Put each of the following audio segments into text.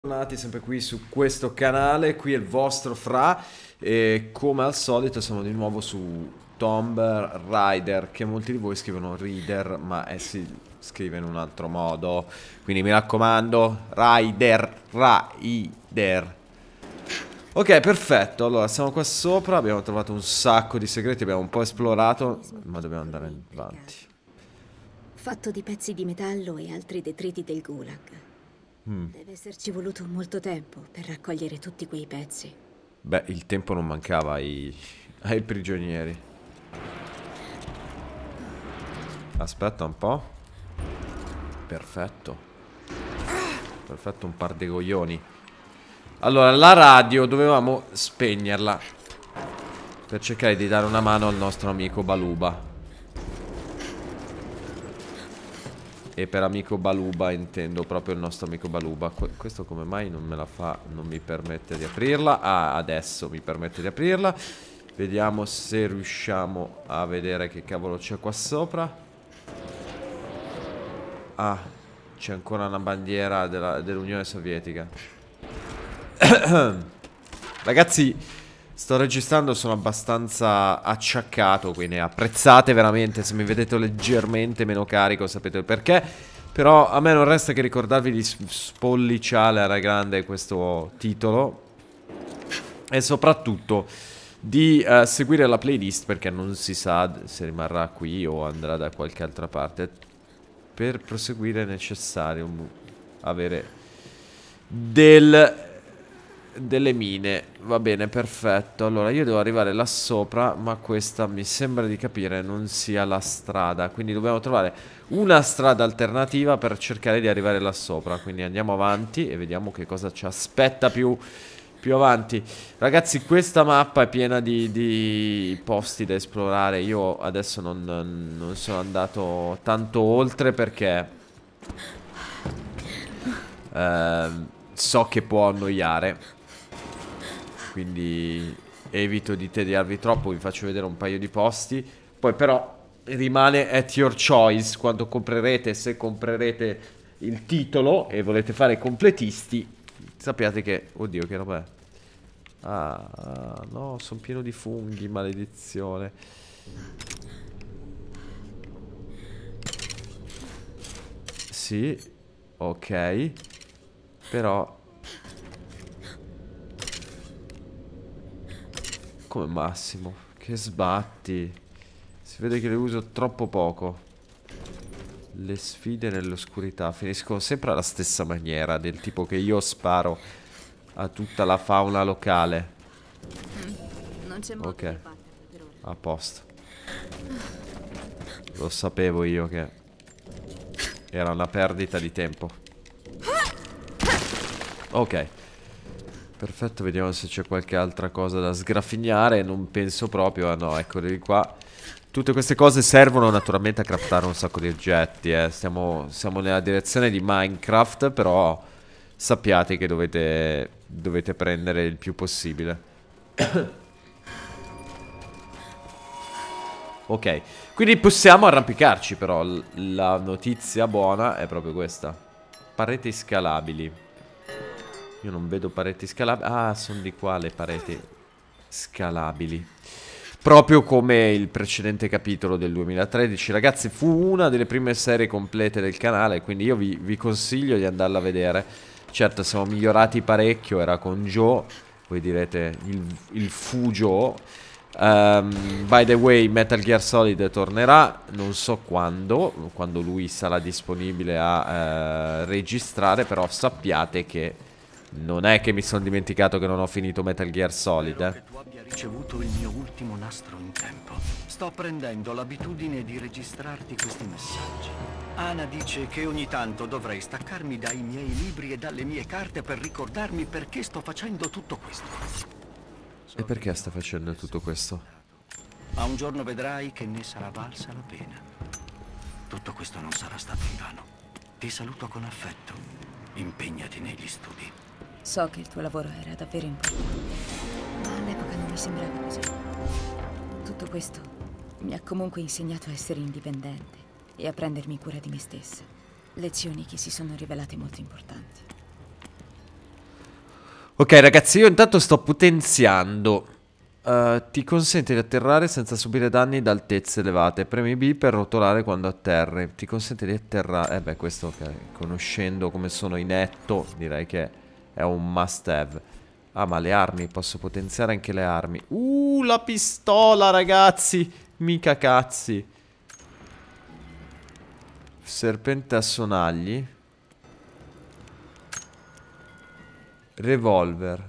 Bentornati sempre qui su questo canale, qui è il vostro Fra e come al solito siamo di nuovo su Tomb Raider, che molti di voi scrivono Reader ma si scrive in un altro modo, quindi mi raccomando, Raider. Ok, perfetto, allora siamo qua sopra, abbiamo trovato un sacco di segreti, abbiamo un po' esplorato, ma dobbiamo andare avanti. Fatto di pezzi di metallo e altri detriti del Gulag. Deve esserci voluto molto tempo per raccogliere tutti quei pezzi. Beh, il tempo non mancava ai prigionieri. Aspetta un po'. Perfetto. Perfetto, un par di coglioni. Allora, la radio dovevamo spegnerla per cercare di dare una mano al nostro amico Baluba. E per amico Baluba intendo proprio il nostro amico Baluba. Questo come mai non me la fa, non mi permette di aprirla? Ah, adesso mi permette di aprirla. Vediamo se riusciamo a vedere che cavolo c'è qua sopra. Ah, c'è ancora una bandiera dell'Unione Sovietica. Ragazzi, sto registrando, sono abbastanza acciaccato, quindi apprezzate veramente se mi vedete leggermente meno carico, sapete il perché. Però a me non resta che ricordarvi di spolliciare alla grande questo titolo e soprattutto di seguire la playlist, perché non si sa se rimarrà qui o andrà da qualche altra parte. Per proseguire è necessario avere delle mine. Va bene, perfetto. Allora io devo arrivare là sopra, ma questa mi sembra di capire non sia la strada, quindi dobbiamo trovare una strada alternativa per cercare di arrivare là sopra. Quindi andiamo avanti e vediamo che cosa ci aspetta più avanti. Ragazzi, questa mappa è piena di posti da esplorare. Io adesso non sono andato tanto oltre perché so che può annoiare, quindi evito di tediarvi troppo. Vi faccio vedere un paio di posti. Poi però rimane at your choice quando comprerete, se comprerete il titolo e volete fare i completisti. Sappiate che... Oddio, che roba è? Ah, no, sono pieno di funghi, maledizione. Sì, ok. Però... Come massimo, che sbatti. Si vede che le uso troppo poco. Le sfide nell'oscurità finiscono sempre alla stessa maniera, del tipo che io sparo a tutta la fauna locale. Non c'è modo di Ok, batterli per ora. a posto. Lo sapevo io che era una perdita di tempo. Ok, perfetto, vediamo se c'è qualche altra cosa da sgraffignare. Non penso proprio. Ah no, eccoli qua. Tutte queste cose servono naturalmente a craftare un sacco di oggetti, siamo nella direzione di Minecraft, però sappiate che dovete prendere il più possibile. Ok, quindi possiamo arrampicarci, però la notizia buona è proprio questa. Pareti scalabili. Io non vedo pareti scalabili. Ah, sono di qua le pareti scalabili. Proprio come il precedente capitolo del 2013. Ragazzi, fu una delle prime serie complete del canale, quindi io vi consiglio di andarla a vedere. Certo, siamo migliorati parecchio, era con Joe. Voi direte il fu Joe. By the way, Metal Gear Solid tornerà, non so quando lui sarà disponibile a registrare, però sappiate che non è che mi sono dimenticato che non ho finito Metal Gear Solid, Spero che tu abbia ricevuto il mio ultimo nastro in tempo. Sto prendendo l'abitudine di registrarti questi messaggi. Ana dice che ogni tanto dovrei staccarmi dai miei libri e dalle mie carte per ricordarmi perché sto facendo tutto questo. E perché sta facendo tutto questo? Ma un giorno vedrai che ne sarà valsa la pena. Tutto questo non sarà stato invano. Ti saluto con affetto. Impegnati negli studi. So che il tuo lavoro era davvero importante, ma all'epoca non mi sembrava così. Tutto questo mi ha comunque insegnato a essere indipendente e a prendermi cura di me stessa. Lezioni che si sono rivelate molto importanti. Ok ragazzi, io intanto sto potenziando. Ti consente di atterrare senza subire danni da altezze elevate. Premi B per rotolare quando atterri. Ti consente di atterrare. Beh, questo ok. Conoscendo come sono in netto, direi che è un must have. Ah, ma le armi, posso potenziare anche le armi. La pistola, ragazzi. Mica cazzi. Serpente a sonagli. Revolver.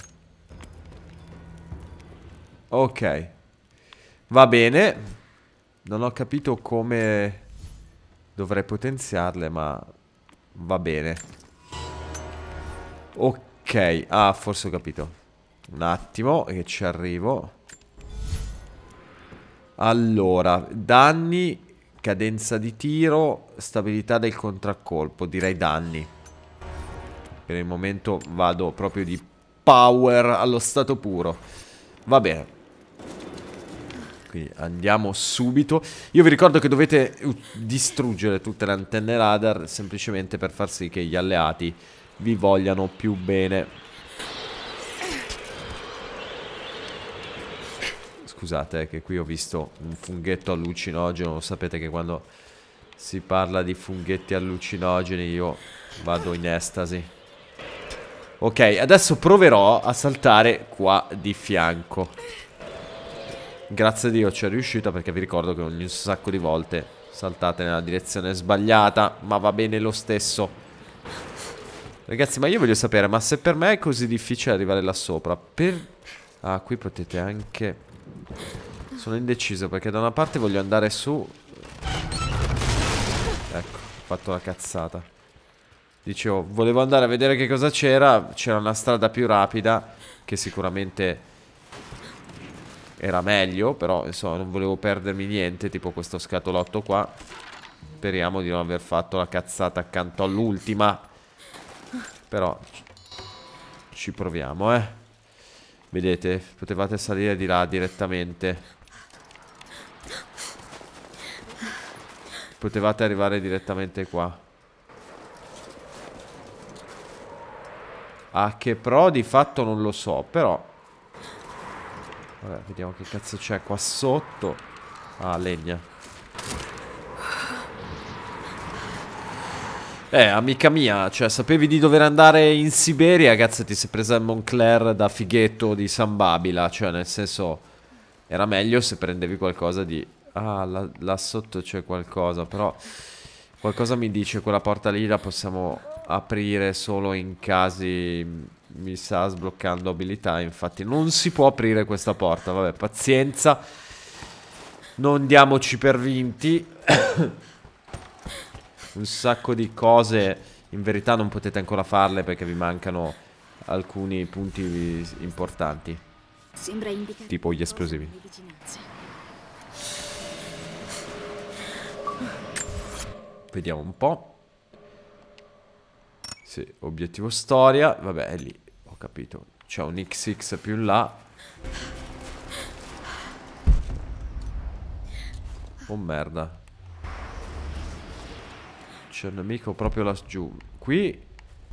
Ok. Va bene. Non ho capito come dovrei potenziarle, ma va bene. Ok. Ah, forse ho capito. Un attimo che ci arrivo. Allora, danni, cadenza di tiro, stabilità del contraccolpo. Direi danni. Per il momento vado proprio di power allo stato puro. Va bene. Quindi andiamo subito. Io vi ricordo che dovete distruggere tutte le antenne radar semplicemente per far sì che gli alleati vi vogliano più bene. Scusate, che qui ho visto un funghetto allucinogeno. Sapete che quando si parla di funghetti allucinogeni io vado in estasi. Ok, adesso proverò a saltare qua di fianco. Grazie a Dio ci è riuscita, perché vi ricordo che ogni sacco di volte saltate nella direzione sbagliata, ma va bene lo stesso. Ragazzi, ma io voglio sapere, ma se per me è così difficile arrivare là sopra, ah, qui potete anche... Sono indeciso, perché da una parte voglio andare su. Ecco, ho fatto la cazzata. Dicevo, volevo andare a vedere che cosa c'era. C'era una strada più rapida, che sicuramente era meglio, però insomma non volevo perdermi niente, tipo questo scatolotto qua. Speriamo di non aver fatto la cazzata accanto all'ultima. Però ci proviamo, Vedete, potevate salire di là direttamente. Potevate arrivare direttamente qua. A che pro di fatto non lo so, però vabbè, vediamo che cazzo c'è qua sotto. Ah, legna. Amica mia, cioè, sapevi di dover andare in Siberia, ragazzi, ti sei presa il Moncler da fighetto di San Babila. Cioè, nel senso, era meglio se prendevi qualcosa di... Ah, là sotto c'è qualcosa, però qualcosa mi dice quella porta lì la possiamo aprire solo in casi, mi sa, sbloccando abilità. Infatti non si può aprire questa porta. Vabbè, pazienza. Non diamoci per vinti. Un sacco di cose in verità non potete ancora farle perché vi mancano alcuni punti importanti, tipo gli esplosivi. Vediamo un po'. Sì, obiettivo storia. Vabbè, è lì, ho capito. C'è un XX più in là. Oh merda. C'è un nemico proprio laggiù. Qui.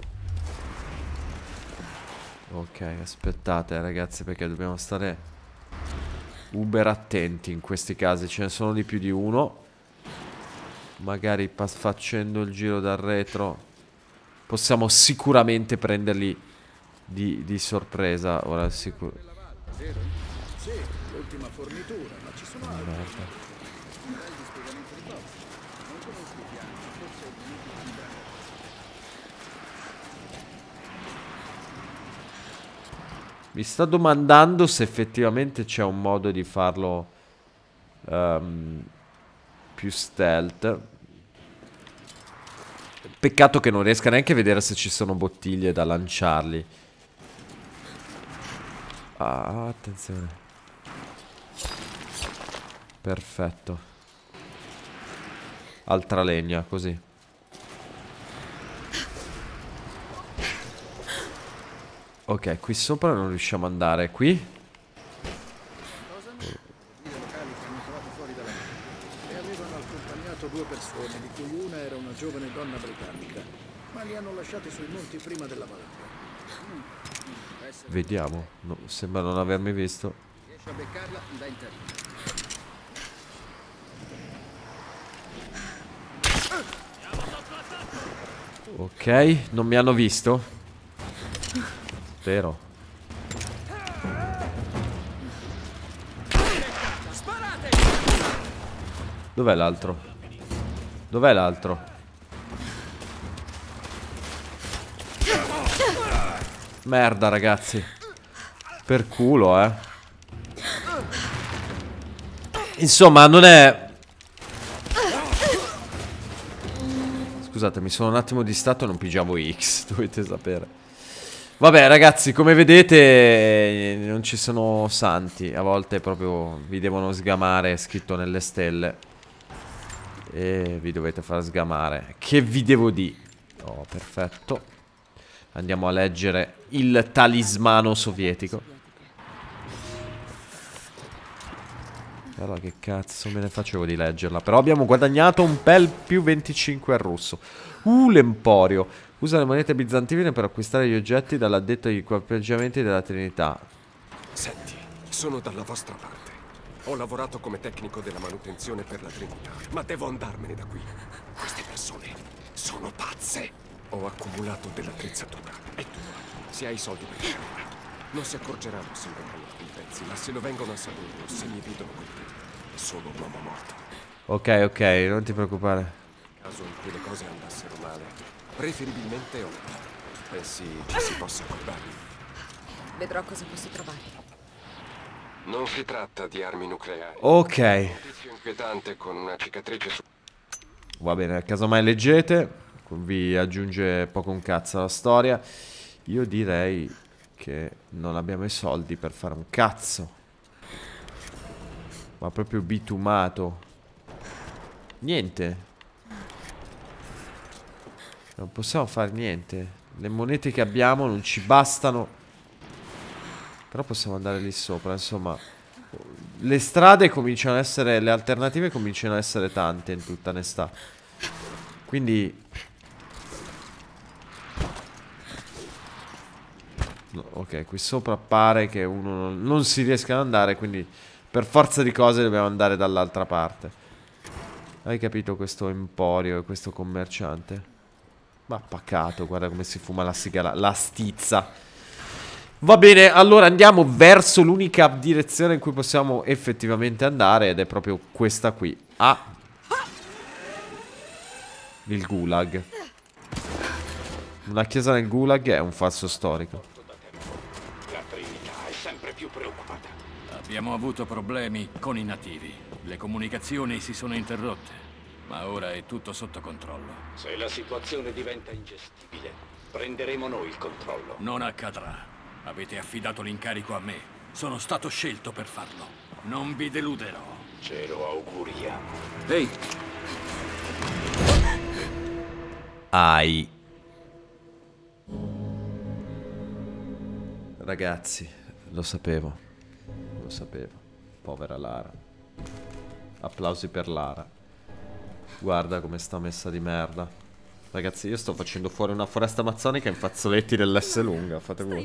Ok, aspettate ragazzi, perché dobbiamo stare uber attenti in questi casi. Ce ne sono di più di uno. Magari facendo il giro dal retro possiamo sicuramente prenderli di sorpresa. Ora sicuro. Sì, l'ultima fornitura, ma ci sono altri. Mi sto domandando se effettivamente c'è un modo di farlo più stealth. Peccato che non riesca neanche a vedere se ci sono bottiglie da lanciarli. Ah, attenzione. Perfetto. Altra legna, così. Ok, qui sopra non riusciamo ad andare. Qui? I locali che hanno trovato fuori dalla e avevano accompagnato 2 persone, di cui una era una giovane donna britannica, ma li hanno lasciati sui monti prima della valanga. essere... Vediamo. No, sembra non avermi visto. Riesci a beccarla? Da interno. Ok, non mi hanno visto. Spero. Dov'è l'altro? Dov'è l'altro? Merda, ragazzi. Per culo, eh. Insomma, non è... Scusate, mi sono un attimo distratto e non pigiavo X, dovete sapere. Vabbè, ragazzi, come vedete non ci sono santi. A volte proprio vi devono sgamare, è scritto nelle stelle. E vi dovete far sgamare. Che vi devo dire? Oh, perfetto. Andiamo a leggere il talismano sovietico. Allora che cazzo me ne facevo di leggerla. Però abbiamo guadagnato un bel più 25 al russo. L'Emporio. Usa le monete bizantine per acquistare gli oggetti dall'addetto agli equipaggiamenti della Trinità. Senti, sono dalla vostra parte. Ho lavorato come tecnico della manutenzione per la Trinità, ma devo andarmene da qui. Queste persone sono pazze. Ho accumulato dell'attrezzatura. È tua. Se hai i soldi per scegliere. Non si accorgeranno se vengono i pezzi, ma se lo vengono a sapere o se mi vedono con te, sono un uomo morto. Ok, ok, non ti preoccupare. In caso in cui le cose andassero male, preferibilmente ora. Pensi ci si possa accordarmi? Vedrò cosa posso trovare. Non si tratta di armi nucleari. Ok. Un tizio inquietante con una cicatrice su... Va bene, casomai leggete. Vi aggiunge poco un cazzo alla storia. Io direi che non abbiamo i soldi per fare un cazzo. Ma proprio bitumato. Niente. Non possiamo fare niente. Le monete che abbiamo non ci bastano. Però possiamo andare lì sopra, insomma. Le strade cominciano a essere... Le alternative cominciano a essere tante, in tutta onestà. Quindi... No, ok, qui sopra pare che uno non si riesca ad andare, quindi per forza di cose dobbiamo andare dall'altra parte. Hai capito questo emporio e questo commerciante? Ma paccato, guarda come si fuma la sigara, la stizza. Va bene, allora andiamo verso l'unica direzione in cui possiamo effettivamente andare, ed è proprio questa qui. Il Gulag. Una chiesa nel Gulag è un falso storico. La Trinità è sempre più preoccupata. Abbiamo avuto problemi con i nativi. Le comunicazioni si sono interrotte, ma ora è tutto sotto controllo. Se la situazione diventa ingestibile, prenderemo noi il controllo. Non accadrà. Avete affidato l'incarico a me. Sono stato scelto per farlo. Non vi deluderò. Ce lo auguriamo. Ehi! Ai. Ragazzi, lo sapevo. Lo sapevo. Povera Lara. Applausi per Lara. Guarda come sta messa di merda. Ragazzi, io sto facendo fuori una foresta amazzonica in fazzoletti dell'S lunga. Fate voi.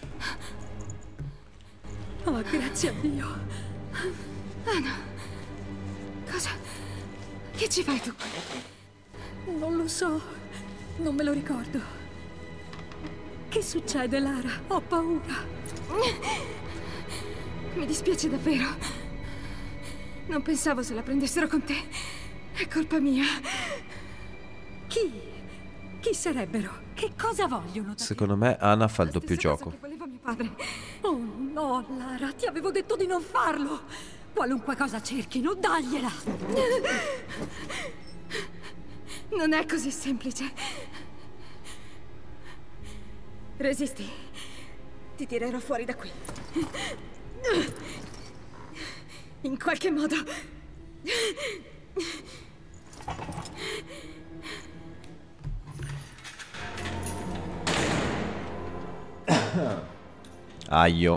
Oh, grazie a Dio. Anna. Cosa? Che ci fai tu? Non lo so. Non me lo ricordo. Che succede, Lara? Ho paura. Mi dispiace davvero. Non pensavo se la prendessero con te. È colpa mia. Chi? Chi sarebbero? Che cosa vogliono da te? Secondo me Anna fa il La doppio stessa cosa gioco. che voleva mio padre. Oh no, Lara, ti avevo detto di non farlo. Qualunque cosa cerchino, dagliela. Non è così semplice. Resisti. Ti tirerò fuori da qui. In qualche modo. Aio.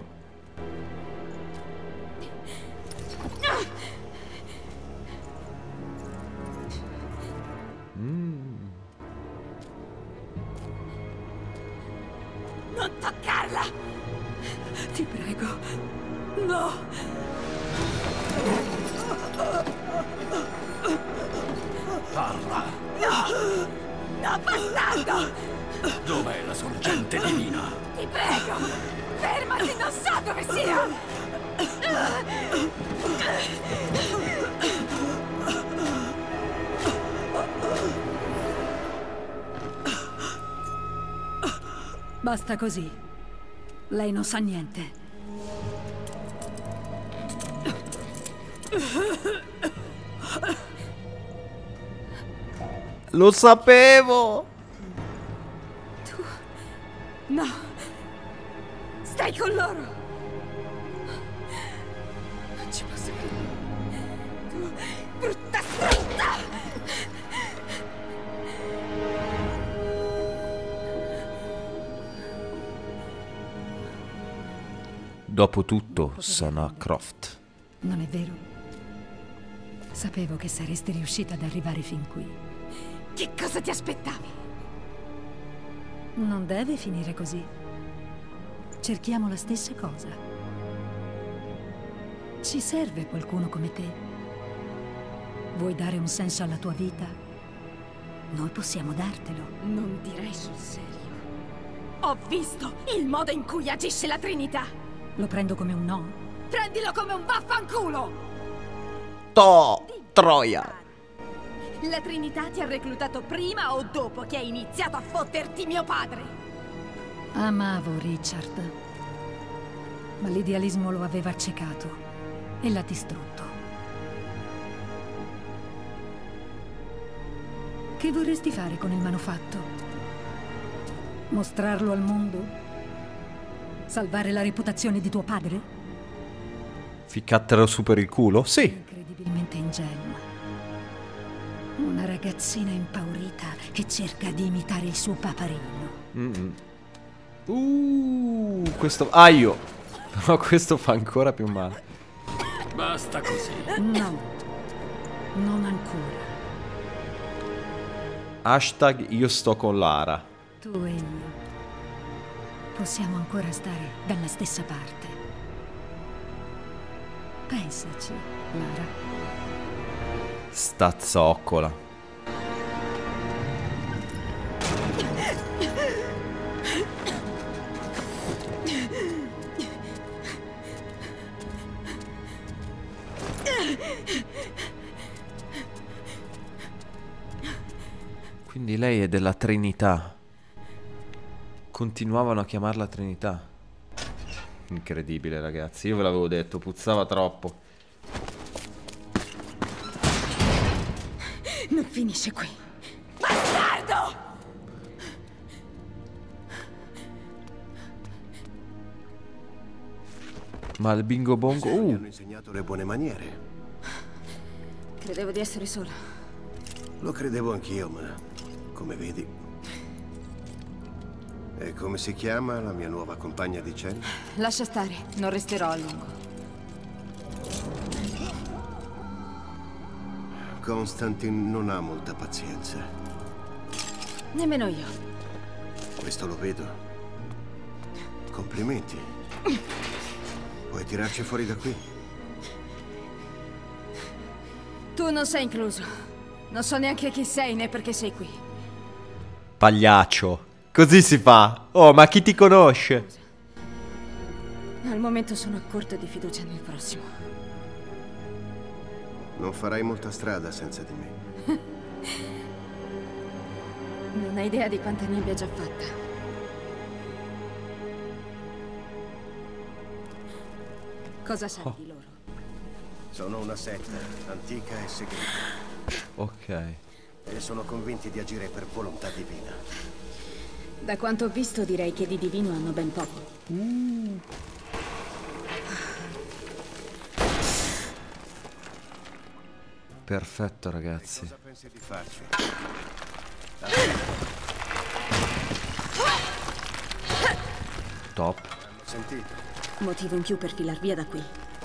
Non toccarla! prego. No! Parla! No! No, bastardo! Dov'è la sorgente divina? Ti prego! Fermati, non so dove sia! Basta così. Lei non sa niente. Lo sapevo! Tu... No. Stai con loro. Non ci posso credere. Tu, brutta stronza! Dopotutto, sono Croft. Non è vero? Sapevo che saresti riuscita ad arrivare fin qui. Che cosa ti aspettavi? Non deve finire così. Cerchiamo la stessa cosa. Ci serve qualcuno come te. Vuoi dare un senso alla tua vita? Noi possiamo dartelo. Non direi sul serio. Ho visto il modo in cui agisce la Trinità. Lo prendo come un no? Prendilo come un vaffanculo! Troia! La Trinità ti ha reclutato prima o dopo che hai iniziato a fotterti mio padre? Amavo Richard, ma l'idealismo lo aveva accecato e l'ha distrutto. Che vorresti fare con il manufatto? Mostrarlo al mondo? Salvare la reputazione di tuo padre? Ficcattelo su per il culo? Sì. Incredibilmente ingenua. Una ragazzina impaurita che cerca di imitare il suo paparino. Questo... Aio! Però questo fa ancora più male. Basta così. No, non ancora. Hashtag io sto con Lara. Tu e io possiamo ancora stare dalla stessa parte. Pensaci, Lara. Sta zoccola. Quindi lei è della Trinità. Continuavano a chiamarla Trinità. Incredibile, ragazzi. Io ve l'avevo detto, puzzava troppo. Non finisce qui. Bastardo! Ma il bingo bongo... Mi hanno insegnato le buone maniere. Credevo di essere sola. Lo credevo anch'io, ma... come vedi... E come si chiama la mia nuova compagna di cella? Lascia stare, non resterò a lungo. Constantin non ha molta pazienza. Nemmeno io. Questo lo vedo. Complimenti. Puoi tirarci fuori da qui? Tu non sei incluso. Non so neanche chi sei né perché sei qui. Pagliaccio. Così si fa. Oh, ma chi ti conosce? Al momento sono a corto di fiducia nel prossimo. Non farai molta strada senza di me. Non hai idea di quanta ne abbia già fatta. Cosa sai di loro? Sono una setta, antica e segreta. Ok. E sono convinti di agire per volontà divina. Da quanto ho visto direi che di divino hanno ben poco. Perfetto, ragazzi. Cosa pensi di farci? Top. Hanno sentito? Motivo in più per filar via da qui.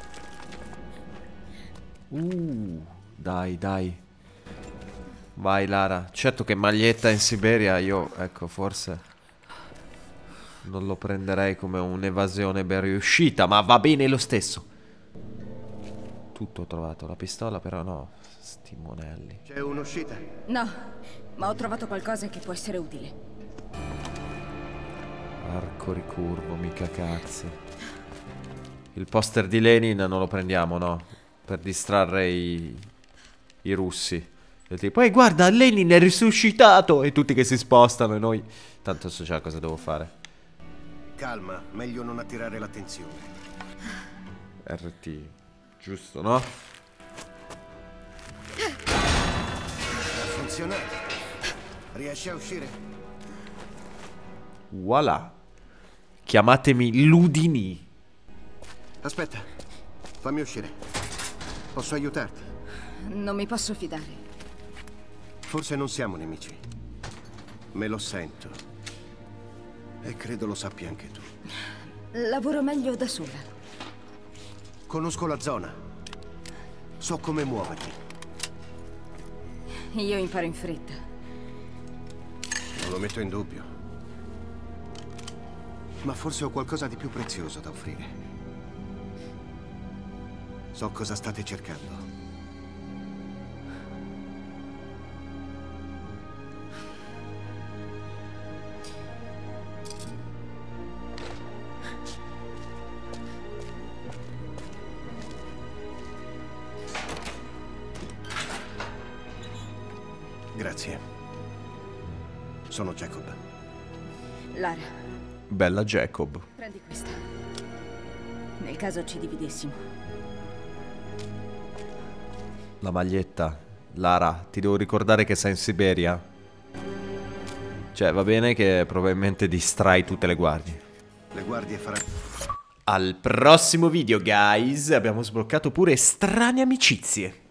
Dai, dai. Vai, Lara. Certo che maglietta in Siberia io, ecco, forse Non lo prenderei come un'evasione ben riuscita, ma va bene lo stesso. Tutto ho trovato, la pistola però no. Sti monelli. C'è un'uscita? No, ma ho trovato qualcosa che può essere utile. Arco ricurvo, mica cazzi. Il poster di Lenin non lo prendiamo, no? Per distrarre i russi. Del tipo, guarda, Lenin è risuscitato! E tutti che si spostano e noi... Tanto so già cosa devo fare. Calma, meglio non attirare l'attenzione. RT, giusto, no? Ha funzionato. Riesci a uscire? Voilà. Chiamatemi Ludini. Aspetta, fammi uscire. Posso aiutarti? Non mi posso fidare. Forse non siamo nemici. Me lo sento. E credo lo sappia anche tu. Lavoro meglio da sola. Conosco la zona. So come muovermi. Io imparo in fretta. Non lo metto in dubbio. Ma forse ho qualcosa di più prezioso da offrire. So cosa state cercando. Grazie. Sono Jacob. Lara, Bella Jacob. prendi questa. Nel caso ci dividessimo. La maglietta. Lara, ti devo ricordare che sei in Siberia. Cioè, va bene che probabilmente distrai tutte le guardie. Le guardie faranno... Al prossimo video, guys. Abbiamo sbloccato pure strane amicizie.